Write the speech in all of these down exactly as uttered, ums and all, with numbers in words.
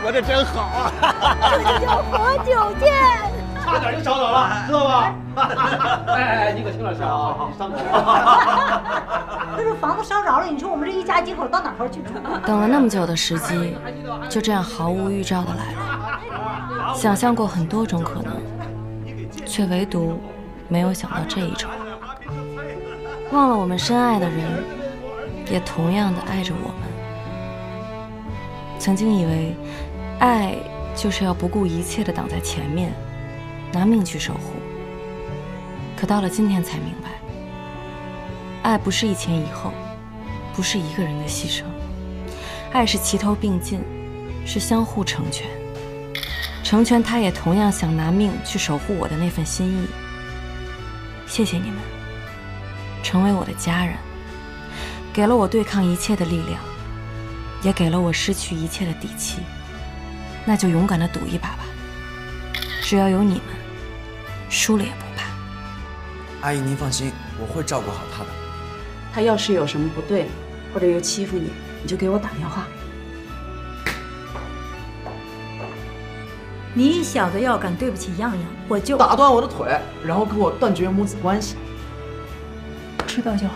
我这真好啊！ 这就叫活久见。 差点就找着了，知道吧？哎哎，你可轻点声啊！你伤口。 要是房子烧着了，你说我们这一家几口到哪头去住？ 等了那么久的时机，就这样毫无预兆的来了。想象过很多种可能，却唯独没有想到这一种。忘了我们深爱的人，也同样的爱着我们。曾经以为，爱就是要不顾一切的挡在前面，拿命去守护。可到了今天才明白，爱不是一前一后，不是一个人的牺牲，爱是齐头并进，是相互成全。成全他也同样想拿命去守护我的那份心意。谢谢你们，成为我的家人，给了我对抗一切的力量，也给了我失去一切的底气。那就勇敢的赌一把吧，只要有你们，输了也不怕。 阿姨您放心，我会照顾好他的。 他要是有什么不对，或者又欺负你，你就给我打电话。 你小子要敢对不起样样，我就打断我的腿，然后跟我断绝母子关系。 知道就好。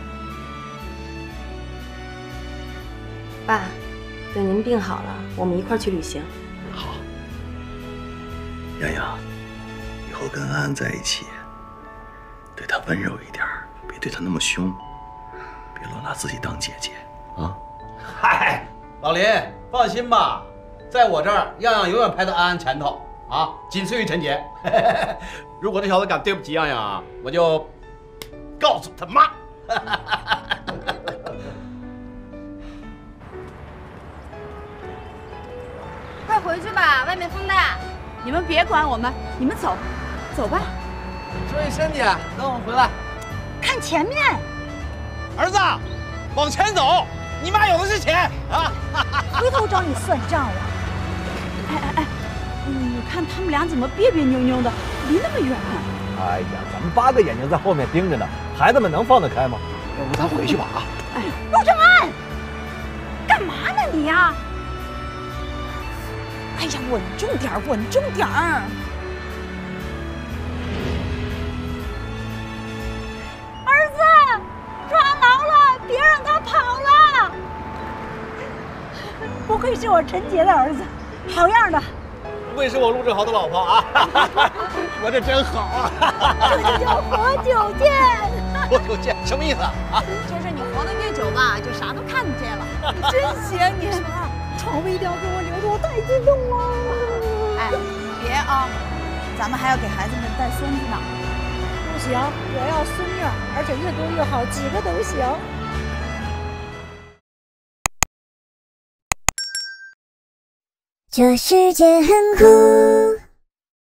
爸，等您病好了，我们一块儿去旅行。 好，洋洋，以后跟安安在一起，对她温柔一点，别对她那么凶，别老拿自己当姐姐啊。 嗨，老林，放心吧，在我这儿，样样永远排在安安前头啊，仅次于陈杰。如果这小子敢对不起样样啊，我就告诉他妈。 快回去吧，外面风大。 你们别管我们，你们走，走吧。 注意身体，等我回来。 看前面， 儿子，往前走，你妈有的是钱啊！ 回头找你算账了。 哎哎哎，你看他们俩怎么别别扭扭的，离那么远？ 哎呀，咱们八个眼睛在后面盯着呢，孩子们能放得开吗？ 要不咱回去吧啊！ 哎， 陆正安，干嘛呢你呀？哎呀，稳重点儿，稳重点儿！儿子，抓牢了，别让他跑了！不愧是我陈杰的儿子，好样的！ 不愧是我陆志豪的老婆啊！我这真好啊！ 这就叫活久见。 活久见什么意思啊？啊， 就是你活得越久吧，就啥都看见了。 你真行你！床位一定要给我留着，我太激动了。 哎，别啊，咱们还要给孩子们带孙子呢。 不行，我要孙女，而且越多越好，几个都行。 这世界很酷。